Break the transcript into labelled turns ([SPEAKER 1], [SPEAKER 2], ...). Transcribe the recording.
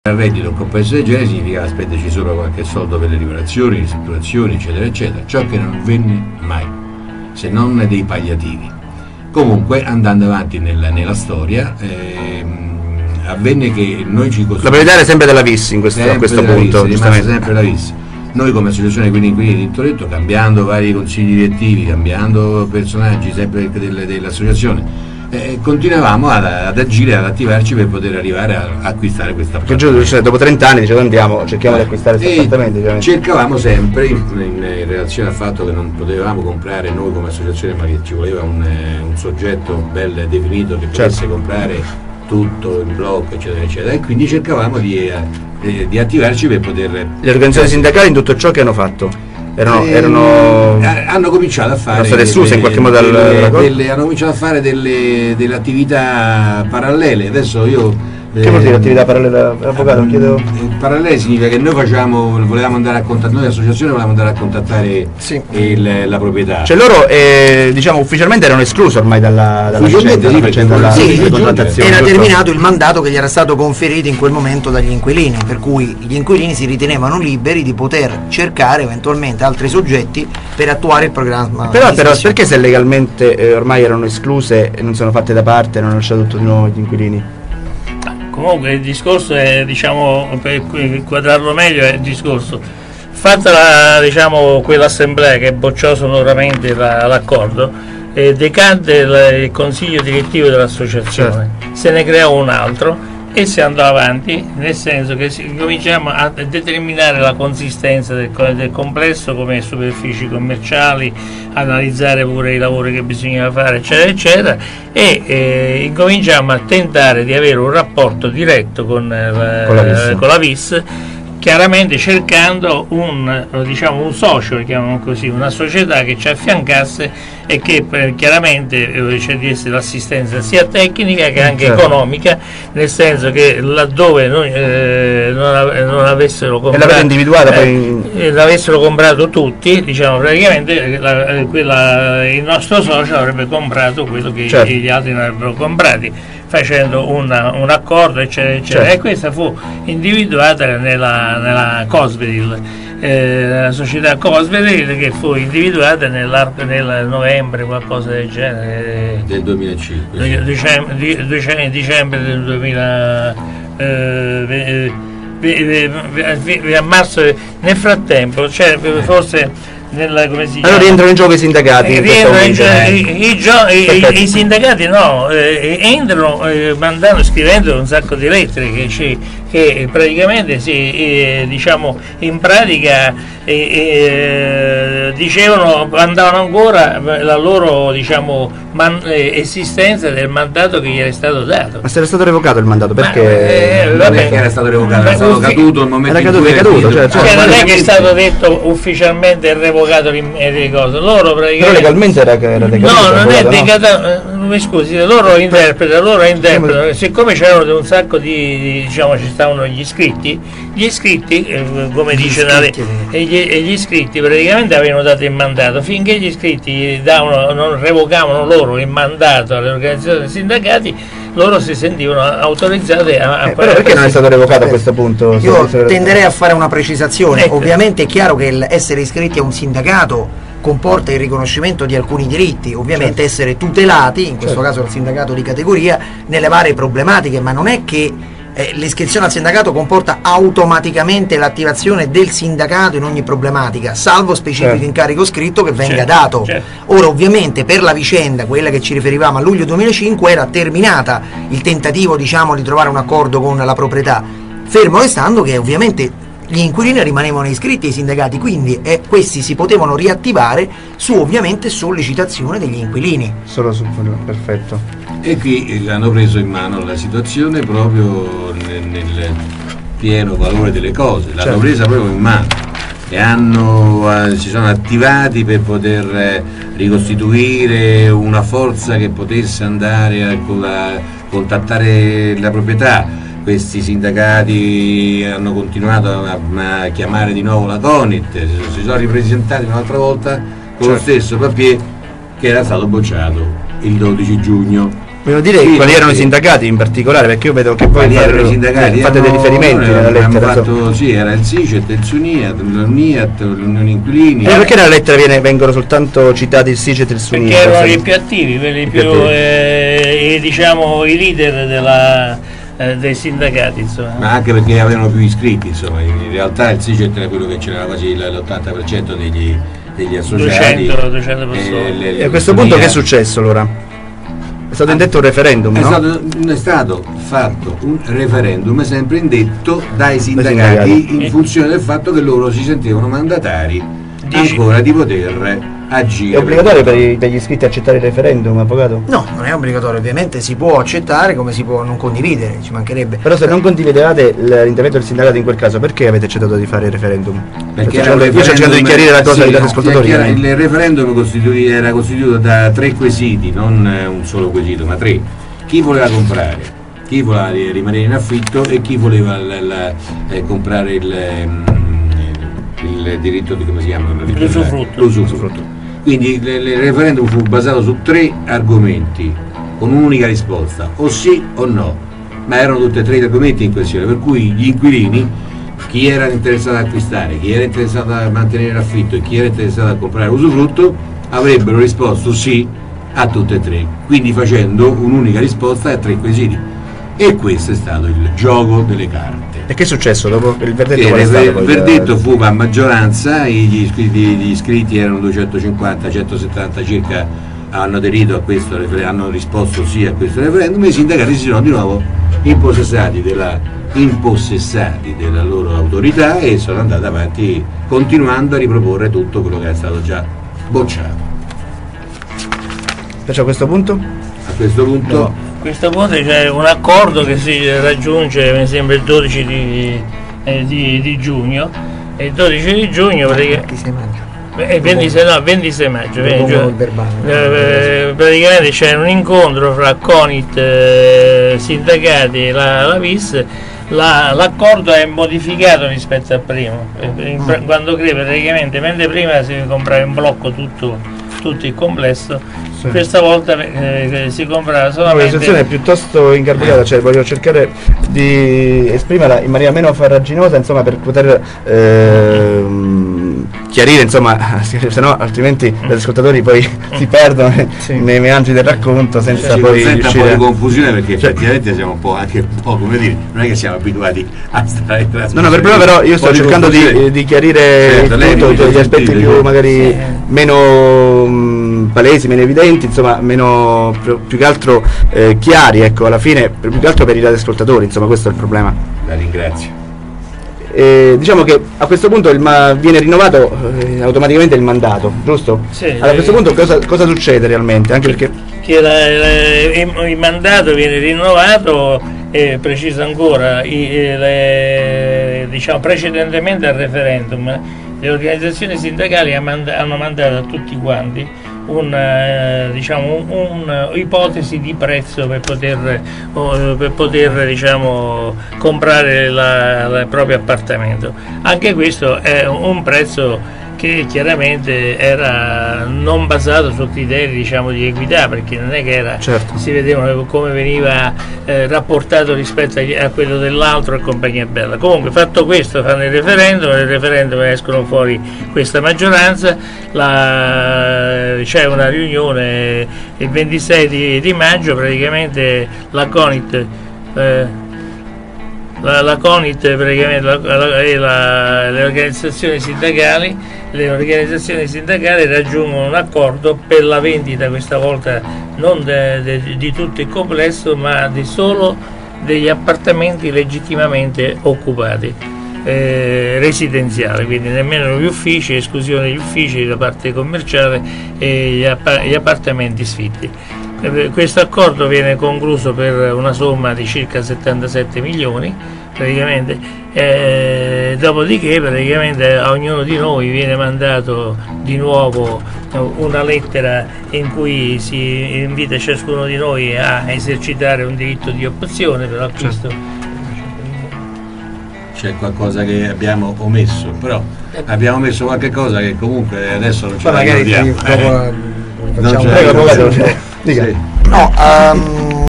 [SPEAKER 1] reddito un compenso del genere significava spenderci solo qualche soldo per le riparazioni, ristrutturazioni, eccetera, eccetera, ciò che non avvenne mai, se non dei palliativi. Comunque, andando avanti nella storia, avvenne che noi ci
[SPEAKER 2] la proprietà è sempre della VIS a questo punto,
[SPEAKER 1] rimase sempre la VIS. Noi come associazione quindi inquilini di Toretto, cambiando vari consigli direttivi, cambiando personaggi sempre dell'associazione, continuavamo ad agire, ad attivarci per poter arrivare a acquistare questa
[SPEAKER 2] parte. Dopo 30 anni cerchiamo di acquistare questo appartamento.
[SPEAKER 1] Cercavamo sempre, in relazione al fatto che non potevamo comprare noi come associazione, ma che ci voleva un soggetto ben definito che potesse comprare tutto in blocco, eccetera, eccetera, e quindi cercavamo di attivarci per poter...
[SPEAKER 2] Le organizzazioni sindacali in tutto ciò che hanno fatto?
[SPEAKER 1] Hanno cominciato a fare
[SPEAKER 2] in qualche modo
[SPEAKER 1] hanno cominciato a fare delle attività parallele. Adesso io
[SPEAKER 2] che vuol dire attività parallela, avvocato? Chiedo.
[SPEAKER 1] Parallele significa che noi volevamo andare a contattare, noi associazione volevamo andare a contattare la proprietà.
[SPEAKER 2] Cioè loro diciamo ufficialmente erano esclusi ormai dalla
[SPEAKER 3] contrattazione. Era terminato il mandato che gli era stato conferito in quel momento dagli inquilini, per cui gli inquilini si ritenevano liberi di poter cercare eventualmente altri soggetti per attuare il programma.
[SPEAKER 2] Però perché se legalmente ormai erano escluse e non sono fatte da parte, non hanno lasciato tutto di nuovo gli inquilini?
[SPEAKER 4] Comunque il discorso è, diciamo, per quadrarlo meglio, è il discorso fatta quell'assemblea che bocciò sonoramente l'accordo, decadde il consiglio direttivo dell'associazione, se ne creò un altro e si andò avanti, nel senso che cominciamo a determinare la consistenza del complesso come superfici commerciali, analizzare pure i lavori che bisognava fare, eccetera, eccetera, e incominciamo a tentare di avere un rapporto diretto con la VIS, chiaramente cercando un socio, chiamiamo così, una società che ci affiancasse e che chiaramente cedesse l'assistenza sia tecnica che anche economica, nel senso che laddove noi non avessero comprato,
[SPEAKER 2] l'avete individuata
[SPEAKER 4] l'avessero comprato tutti, praticamente il nostro socio avrebbe comprato quello che gli altri non avrebbero comprati, facendo un accordo, eccetera, eccetera. E questa fu individuata nella Cosvedil, la società Cosvedil, che fu individuata nel novembre, qualcosa del genere,
[SPEAKER 1] del 2005,
[SPEAKER 4] dicembre del 2000, a marzo. Nel frattempo forse allora
[SPEAKER 2] rientrano in gioco i sindacati.
[SPEAKER 4] I sindacati entrano scrivendo un sacco di lettere che praticamente in pratica andavano ancora la loro esistenza del mandato che gli era stato dato.
[SPEAKER 2] Ma se era stato revocato il mandato, perché?
[SPEAKER 1] Non è che era stato revocato, era stato caduto il momento in cui è caduto,
[SPEAKER 4] non è che è stato detto ufficialmente revocato le cose. Loro praticamente,
[SPEAKER 2] però legalmente era decaduto.
[SPEAKER 4] No, non è decaduto, mi scusi, loro interpretano, siccome c'erano un sacco di ci stavano gli iscritti, come dice gli iscritti praticamente avevano dato il mandato. Finché gli iscritti non revocavano loro il mandato alle organizzazioni sindacati, loro si sentivano autorizzati a
[SPEAKER 2] però perché non è stato revocato a questo punto?
[SPEAKER 3] Io tenderei a fare una precisazione. Ovviamente è chiaro che essere iscritti a un sindacato comporta il riconoscimento di alcuni diritti, ovviamente essere tutelati, in questo caso il sindacato di categoria, nelle varie problematiche, ma non è che l'iscrizione al sindacato comporta automaticamente l'attivazione del sindacato in ogni problematica, salvo specifico incarico scritto che venga dato. Ora ovviamente per la vicenda, quella che ci riferivamo a luglio 2005, era terminata il tentativo di trovare un accordo con la proprietà, fermo restando che ovviamente gli inquilini rimanevano iscritti ai sindacati, quindi questi si potevano riattivare su ovviamente sollecitazione degli inquilini.
[SPEAKER 2] Perfetto.
[SPEAKER 1] E qui hanno preso in mano la situazione proprio nel pieno valore delle cose, l'hanno presa proprio in mano e si sono attivati per poter ricostituire una forza che potesse andare a contattare la proprietà. Questi sindacati hanno continuato a chiamare di nuovo la Conit, si sono ripresentati un'altra volta con lo stesso papier che era stato bocciato il 12 giugno.
[SPEAKER 2] Voglio dire
[SPEAKER 1] Sì,
[SPEAKER 2] quali erano i
[SPEAKER 1] sì.
[SPEAKER 2] sindacati in particolare, perché io vedo che voi
[SPEAKER 1] Quali erano i sindacati?
[SPEAKER 2] fate dei riferimenti nella lettera.
[SPEAKER 1] Sì, era il SICET, il SUNIAT, l'UNIAT, l'Unione Inquilini.
[SPEAKER 2] E perché nella lettera vengono soltanto citati il SICET e il SUNIAT?
[SPEAKER 4] Perché erano i più attivi, quelli più diciamo i leader dei sindacati, insomma.
[SPEAKER 1] Ma anche perché avevano più iscritti, insomma, in realtà il SICET era quello che c'era quasi l'80% degli associati.
[SPEAKER 4] 200 persone.
[SPEAKER 2] E a questo punto che è successo allora? È stato indetto un referendum, no?
[SPEAKER 1] È stato fatto un referendum sempre indetto dai
[SPEAKER 2] sindacati.
[SPEAKER 1] sindacati in funzione del fatto che loro si sentivano mandatari ancora di poter agire.
[SPEAKER 2] È obbligatorio per gli iscritti accettare il referendum, avvocato?
[SPEAKER 3] No, non è obbligatorio, ovviamente si può accettare come si può non condividere, ci mancherebbe.
[SPEAKER 2] Però se non condividevate l'intervento del sindacato in quel caso, perché avete accettato di fare il referendum?
[SPEAKER 1] Perché
[SPEAKER 2] io sto cercando di chiarire la cosa agli ascoltatori.
[SPEAKER 1] Il referendum era costituito da 3 quesiti, non un solo quesito, ma 3. Chi voleva comprare, chi voleva rimanere in affitto e chi voleva comprare il diritto di, come si chiama? L'usufrutto. Quindi il referendum fu basato su 3 argomenti con un'unica risposta, o sì o no, ma erano tutti e 3 argomenti in questione, per cui gli inquilini, chi era interessato ad acquistare, chi era interessato a mantenere l'affitto e chi era interessato a comprare l'usufrutto avrebbero risposto sì a tutte e 3, quindi facendo un'unica risposta a 3 quesiti. E questo è stato il gioco delle carte.
[SPEAKER 2] E che è successo dopo il verdetto? Il
[SPEAKER 1] verdetto fu a maggioranza, gli iscritti erano 250, 170 circa hanno aderito a questo referendum, hanno risposto sì a questo referendum, e i sindacati si sono di nuovo impossessati della loro autorità e sono andati avanti continuando a riproporre tutto quello che era stato già bocciato.
[SPEAKER 2] Perciò a questo punto?
[SPEAKER 1] A questo punto
[SPEAKER 2] no.
[SPEAKER 4] A questo punto c'è un accordo che si raggiunge, mi sembra, il 12 di giugno, e il 12 di giugno
[SPEAKER 3] 26 maggio.
[SPEAKER 4] 26 maggio, praticamente c'è un incontro fra CONIT, sindacati e la VIS. L'accordo è modificato rispetto al primo, quando praticamente, mentre prima si comprava in blocco tutto il complesso, sì. Questa volta si comprava solamente.
[SPEAKER 2] La situazione è piuttosto ingarbugliata, cioè voglio cercare di esprimerla in maniera meno farraginosa, insomma, per poter chiarire, insomma, se no altrimenti gli ascoltatori poi si perdono nei meandri del racconto senza poi riuscire
[SPEAKER 1] un po' di confusione, perché effettivamente siamo un po' come dire, non è che siamo abituati a stare in trasmissione.
[SPEAKER 2] No, però io sto cercando di chiarire tutto, gli aspetti più magari meno palesi, meno evidenti, insomma, meno più che altro chiari, ecco, alla fine, più che altro per i ascoltatori, insomma, questo è il problema.
[SPEAKER 1] La ringrazio.
[SPEAKER 2] Diciamo che a questo punto viene rinnovato automaticamente il mandato, giusto?
[SPEAKER 4] Sì,
[SPEAKER 2] allora, a questo punto cosa succede realmente? Anche perché
[SPEAKER 4] il mandato viene rinnovato, preciso ancora, diciamo, precedentemente al referendum le organizzazioni sindacali hanno mandato a tutti quanti un'ipotesi di prezzo per poter diciamo, comprare il proprio appartamento. Anche questo è un prezzo che chiaramente era non basato su criteri, diciamo, di equità, perché non è che era, si vedeva come veniva rapportato rispetto a quello dell'altro e compagnia bella. Comunque, fatto questo, fanno il referendum escono fuori questa maggioranza, c'è una riunione il 26 di maggio, praticamente la CONIT praticamente e le organizzazioni sindacali raggiungono un accordo per la vendita, questa volta non di tutto il complesso, ma di solo degli appartamenti legittimamente occupati, residenziali, quindi nemmeno gli uffici, esclusione degli uffici da parte commerciale e gli appartamenti sfitti. Questo accordo viene concluso per una somma di circa 77 milioni praticamente, dopodiché praticamente a ognuno di noi viene mandato di nuovo una lettera in cui si invita ciascuno di noi a esercitare un diritto di opzione per l'acquisto.
[SPEAKER 1] C'è qualcosa che abbiamo omesso, però abbiamo omesso qualche cosa che comunque adesso non ce la ricordiamo.
[SPEAKER 3] No,